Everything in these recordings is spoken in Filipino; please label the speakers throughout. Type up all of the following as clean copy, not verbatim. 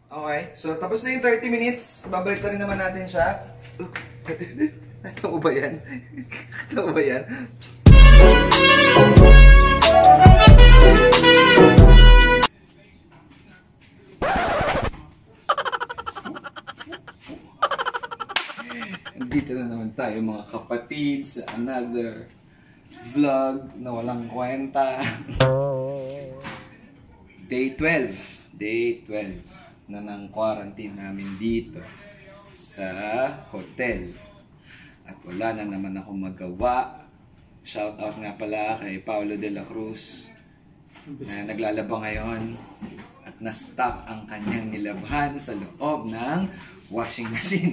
Speaker 1: Okay, so tapos na yung 30 minutes. Babalik na rin naman natin siya. Ito ba yan? Ito ba yan? Dito na naman tayo mga kapatid sa another vlog na walang kwenta. Day 12. Day 12 na ng quarantine namin dito sa hotel. At wala na naman ako magawa. Shout out nga pala kay Paulo de la Cruz na naglalaba ngayon at na-stock ang kanyang nilabhan sa loob ng washing machine.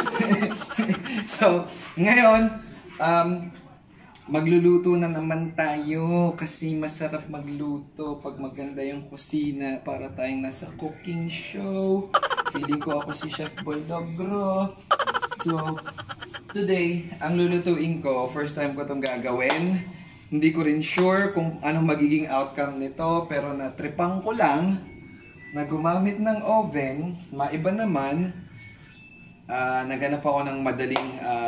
Speaker 1: So, ngayon, magluluto na naman tayo kasi masarap magluto pag maganda yung kusina para tayong nasa cooking show. Feeling ko ako si Chef Boy Logro. So, today, ang lulutuin ko, first time ko itong gagawin. Hindi ko rin sure kung anong magiging outcome nito, pero natripang ko lang na gumamit ng oven. Maiba naman, naghanap ako ng madaling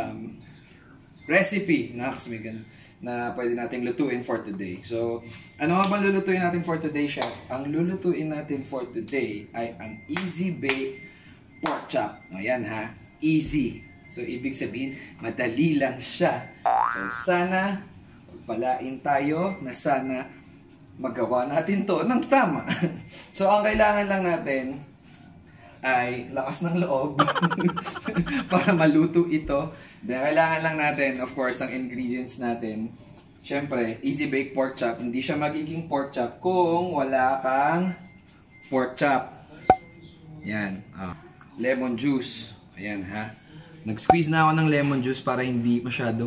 Speaker 1: recipe na pwede nating lutuin for today. So, ano nga bang lulutuin natin for today, Chef? Ang lulutuin natin for today ay ang easy bake pork chop. Ayan ha, easy. So, ibig sabihin, madali lang siya. So, sana pagpalain tayo na sana magawa natin to ng tama. So, ang kailangan lang natin ay lakas ng loob para maluto ito. Then, kailangan lang natin, of course, ang ingredients natin. Siyempre, easy bake pork chop. Hindi siya magiging pork chop kung wala kang pork chop. Yan. Lemon juice. Ayan ha. Nag-squeeze na ako ng lemon juice para hindi masyadong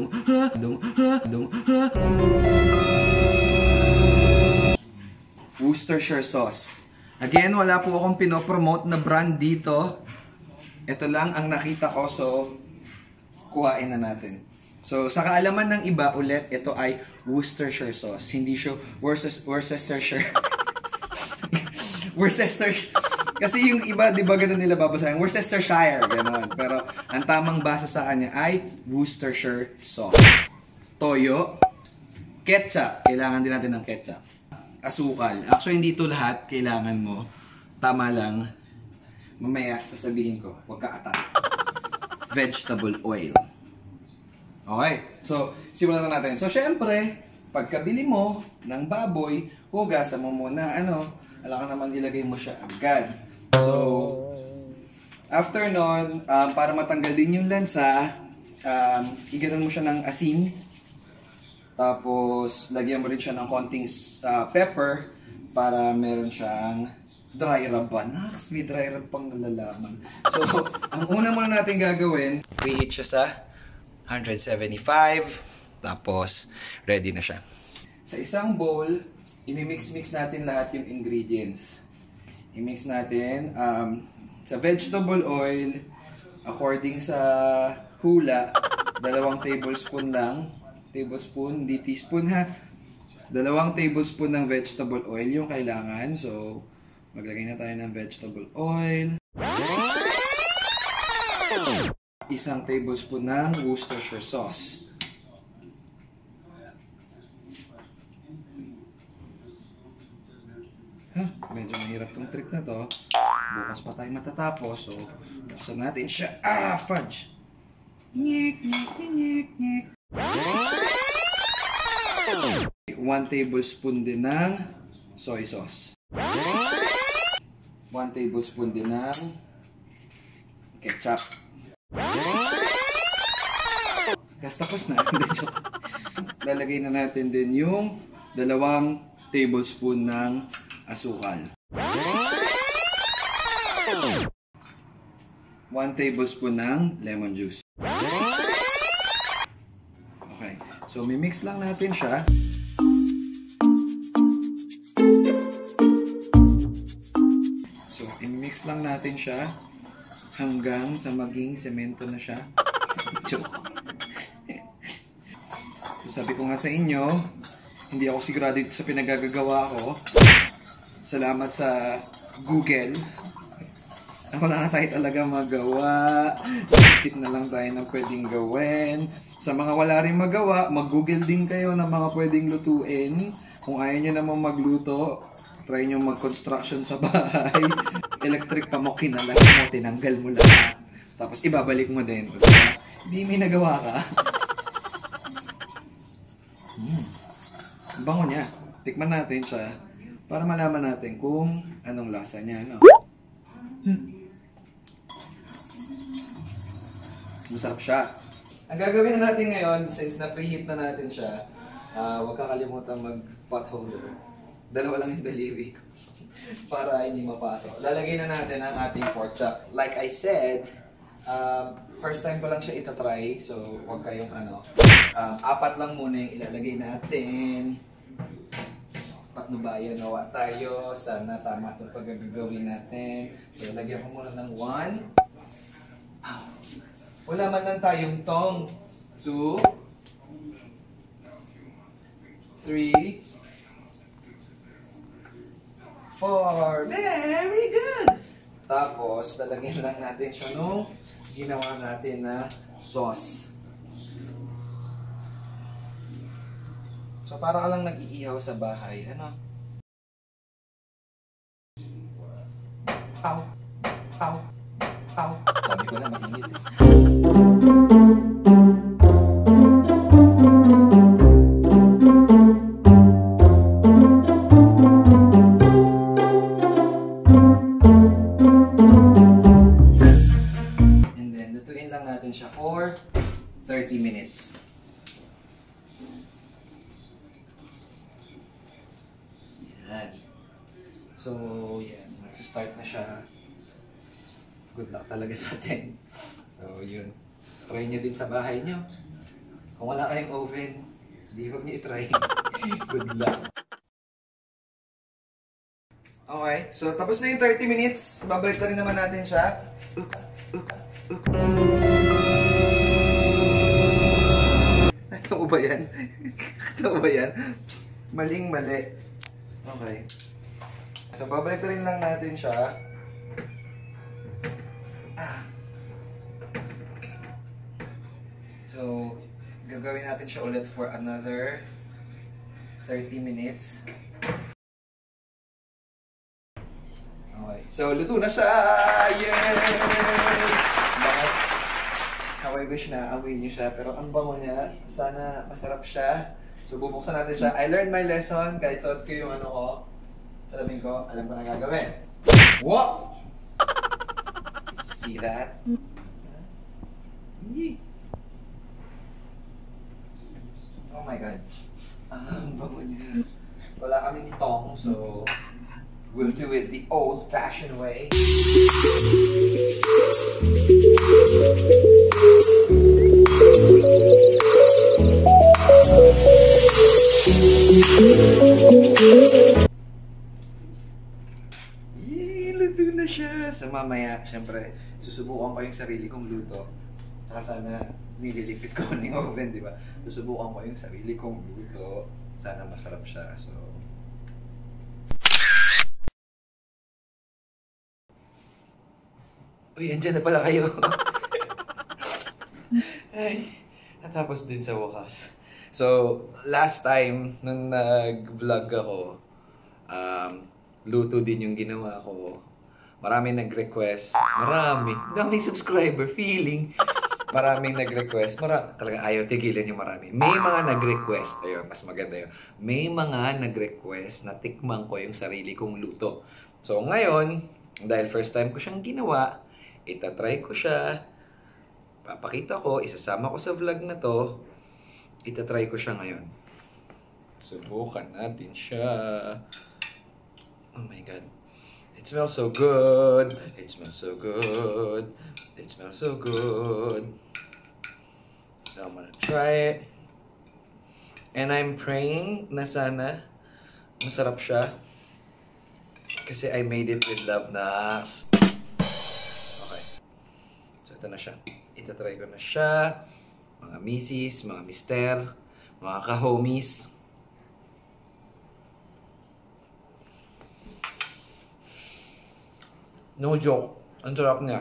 Speaker 1: Worcestershire sauce. Again, wala po akong pinopromote na brand dito. Ito lang ang nakita ko, so kuhain na natin. So, sa kaalaman ng iba ulit, ito ay Worcestershire sauce. Hindi siya Worcestershire. Worcestershire. Kasi yung iba, di ba ganun nila babasahin? Worcestershire, gano'n. Pero ang tamang basa sa kanya ay Worcestershire sauce. Toyo. Ketchup. Kailangan din natin ng ketchup. Asukal. Actually, hindi ito lahat kailangan mo. Tama lang. Mamaya, sasabihin ko. Huwag ka atal. Vegetable oil. Okay. So, simulan na natin. So, syempre, pagkabili mo ng baboy, hugasan mo muna, alam ka naman ilagay mo siya agad. So, after nun, para matanggal din yung lansa, iganon mo siya ng asin. Tapos, lagyan mo rin siya ng konting pepper para meron siyang dry rub ba? Naks, may dry rub pang nalalaman. So, ang una muna natin gagawin, preheat siya sa 175. Tapos, ready na siya. Sa isang bowl, imimix-mix natin lahat yung ingredients. I-mix natin sa vegetable oil, according sa hula, 2 tablespoon lang. Tablespoon, hindi teaspoon ha. 2 tablespoon ng vegetable oil yung kailangan. So, maglagay na tayo ng vegetable oil. 1 tablespoon ng Worcestershire sauce. Medyo mahirap tong trick na to. Bukas pa tayo matatapos. So, buksan natin siya. Fudge! Nyek, nyek, nyek, nyek. 1 tablespoon din ng soy sauce. 1 tablespoon din ng ketchup. Tapos na. Lalagay na natin din yung 2 tablespoon ng asukal. 1 tablespoon ng lemon juice. Okay. So, mimix lang natin siya. So, imix lang natin siya hanggang sa maging semento na siya. Joke. So, sabi ko nga sa inyo, hindi ako sigurado dito sa pinagagagawa ko. Salamat sa Google. wala na tayo talaga magawa. Isip na lang tayo ng pwedeng gawin. Sa mga wala rin magawa, mag-google din kayo ng mga pwedeng lutuin. Kung ayaw nyo namang magluto, try nyo mag-construction sa bahay. Electric pa mo, kinalas mo, tinanggal mo lahat. Tapos ibabalik mo din. Diba? Hindi may nagawa ka. Bango niya. Tikman natin siya para malaman natin kung anong lasa niya. No? Masarap siya. Ang gagawin na natin ngayon, since na-preheat na natin siya, huwag kakalimutan mag-pot holder. Dalawa lang yung daliri ko para hindi mapasok. Lalagay na natin ang ating pork chop. Like I said, first time ko lang siya itatry, so huwag kayong apat lang muna yung ilalagay natin. Patnubayan, nawa tayo. Sana tama itong paggagawin natin. So, lagyan ko muna ng 1. Wala man lang tayong tong. 2, 3, 4. Very good! Tapos, lalagyan lang natin siya nung ginawa natin na sauce. So, para ka lang nag-iihaw sa bahay. Ano? Ow! Ow! Ow! Sabi ko na, mainit eh. And then, lutuin lang natin siya for 30 minutes. Yan. So, yan. Mag-start na siya. Good luck talaga sa atin. So, yun. Try nyo din sa bahay nyo. Kung wala kayong oven, hindi huwag nyo itry. Good luck. Okay. So, tapos na yung 30 minutes. Babalik na rin naman natin siya. Totoo ba yan? Totoo ba yan? Maling-mali. Okay. So, babalik na rin lang natin siya. So, gagawin natin siya ulit for another 30 minutes. Okay. So, luto na siya! Yay! Bakit? How I wish na amoy niyo siya. Pero ang bango niya. Sana masarap siya. So, bubuksan natin siya. I learned my lesson. Kahit suot ko yung ano ko, salamin ko, alam ko na gagawin. Wow! Did you see that? Oh my God. Ang bango niya. Wala kaming tong, so we'll do it the old-fashioned way. Luto na siya. So mamaya, syempre, susubukan ko yung sarili kong luto. Saka sana nililipit ko ng oven, di ba? Susubukan ko yung sarili kong luto. Sana masarap siya. So, uy, andyan na pala kayo. Ay, natapos din sa wakas. So, last time, nung nag-vlog ako, luto din yung ginawa ko. Maraming nag-request. Daming subscriber, feeling. Maraming nag-request. Talagang ayaw tigilan yung marami. May mga nag-request. Ayun, mas maganda yun. May mga nag-request na tikman ko yung sarili kong luto. So, ngayon, dahil first time ko siyang ginawa, itatry ko siya. Papakita ko, isasama ko sa vlog na to. Itatry ko siya ngayon. Subukan natin siya. Oh my God. It smells so good. It smells so good. It smells so good. So I'm gonna try it. And I'm praying na sana masarap siya. Kasi I made it with love, Nax. Okay. So ito na siya. Itatry ko na siya. Mga misis, mga mister, mga ka-homies. No joke. Ang sarap niya.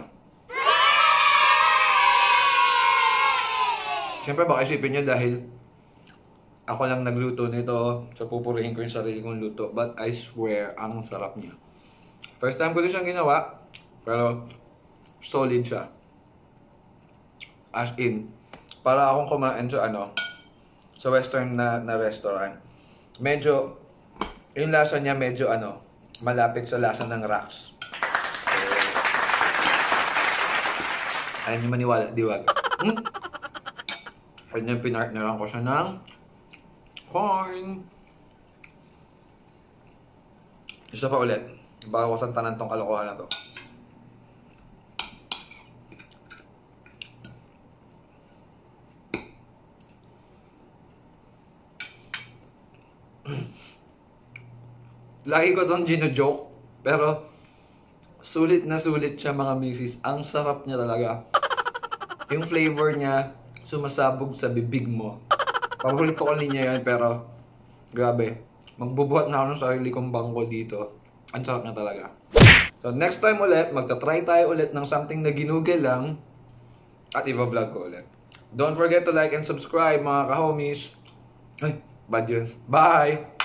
Speaker 1: Siyempre baka isipin niyo dahil ako lang nagluto nito, so pupurihin ko yung sarili kong luto. But I swear, ang sarap niya. First time ko din siyang ginawa, pero solid siya. As in, para akong kumain sa sa western na restaurant. Medyo, yung lasa niya medyo malapit sa lasa ng Rax. Ayaw niyo maniwala, diwag. Kanya pinartneran ko siya ng corn. Isa pa ulit. Bago ko sa tanan tong kalokohan na to. Lagi ko itong gino-joke, pero sulit na sulit siya mga misis. Ang sarap niya talaga. Yung flavor niya, sumasabog sa bibig mo. Paborito ko linya yun, pero grabe. Magbubuhat na ako ng sarili kong bangko dito. Ang sarap niya talaga. So next time ulit, magta-try tayo ulit ng something na ginugel lang at i-vlog ko ulit. Don't forget to like and subscribe mga ka-homies. Ay, bad yun. Bye!